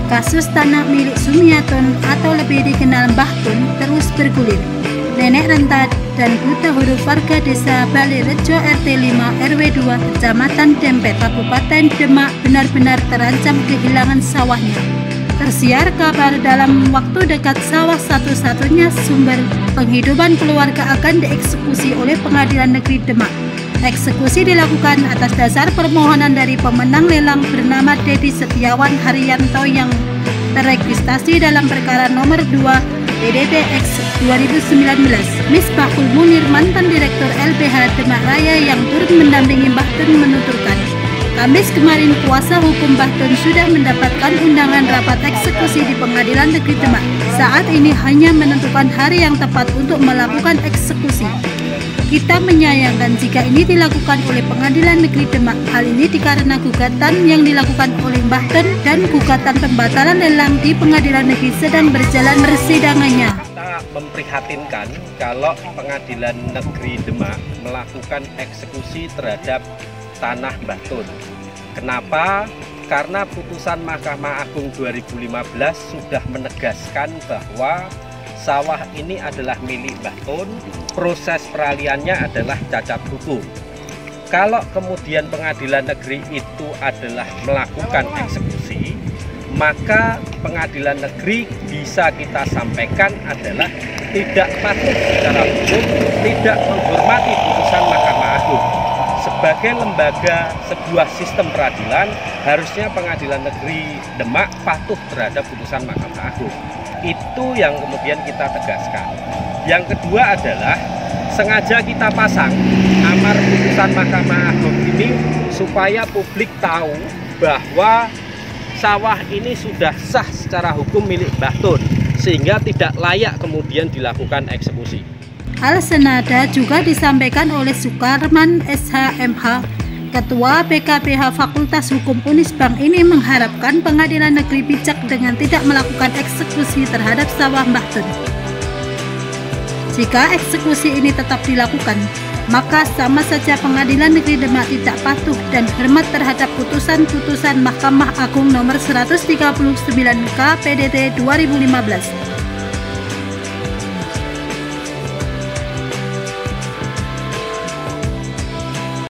Kasus tanah milik Sumiatun atau lebih dikenal Mbah Tun terus bergulir. Nenek renta dan buta huruf warga desa Balirejo RT 5 RW 2 Kecamatan Dempet Kabupaten Demak benar-benar terancam kehilangan sawahnya. Tersiar kabar dalam waktu dekat sawah satu-satunya sumber penghidupan keluarga akan dieksekusi oleh Pengadilan Negeri Demak. Eksekusi dilakukan atas dasar permohonan dari pemenang lelang bernama Dedi Setiawan Haryanto yang terregistrasi dalam perkara nomor 2 PDTX 2019. Misbahul Munir, mantan Direktur LBH Demak Raya yang turut mendampingi Mbah Tun menuturkan, Kamis kemarin kuasa hukum Mbah Tun sudah mendapatkan undangan rapat eksekusi di Pengadilan Negeri Demak. Saat ini hanya menentukan hari yang tepat untuk melakukan eksekusi. Kita menyayangkan jika ini dilakukan oleh Pengadilan Negeri Demak. Hal ini dikarenakan gugatan yang dilakukan oleh Mbah Tun dan gugatan pembatalan lelang di Pengadilan Negeri sedang berjalan persidangannya. Kita memprihatinkan kalau Pengadilan Negeri Demak melakukan eksekusi terhadap tanah Mbah Tun. Kenapa? Karena putusan Mahkamah Agung 2015 sudah menegaskan bahwa sawah ini adalah milik Mbah Tun, proses peralihannya adalah cacat hukum. Kalau kemudian pengadilan negeri itu adalah melakukan eksekusi, maka pengadilan negeri bisa kita sampaikan adalah tidak patuh secara hukum, tidak menghormati putusan Mahkamah Agung. Sebagai lembaga sebuah sistem peradilan, harusnya Pengadilan Negeri Demak patuh terhadap putusan Mahkamah Agung. Itu yang kemudian kita tegaskan. Yang kedua adalah sengaja kita pasang amar putusan Mahkamah Agung ini supaya publik tahu bahwa sawah ini sudah sah secara hukum milik Mbah Tun, sehingga tidak layak kemudian dilakukan eksekusi. Hal senada juga disampaikan oleh Sukarman SHMH, Ketua PKPH Fakultas Hukum Unisbank ini mengharapkan Pengadilan Negeri bijak dengan tidak melakukan eksekusi terhadap sawah Mbah Tun. Jika eksekusi ini tetap dilakukan, maka sama saja Pengadilan Negeri Demak tidak patuh dan hormat terhadap putusan-putusan Mahkamah Agung nomor 139 KPDT 2015.